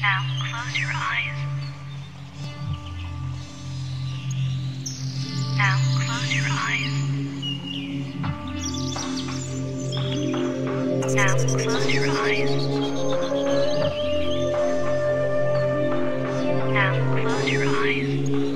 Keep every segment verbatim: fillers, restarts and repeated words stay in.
Now close your eyes. Now close your eyes. Now close your eyes. Now close your eyes.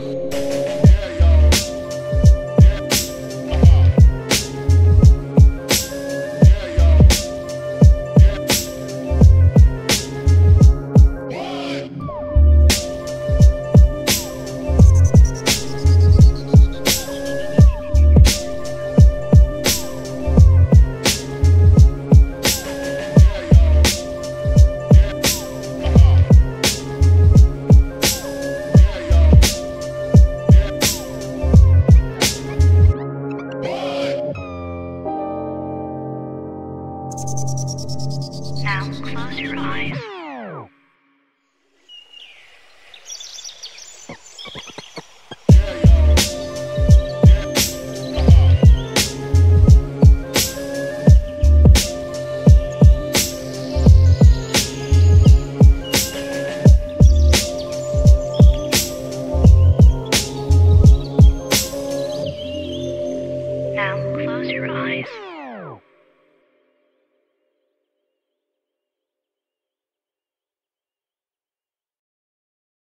Now close your eyes. Now close your eyes.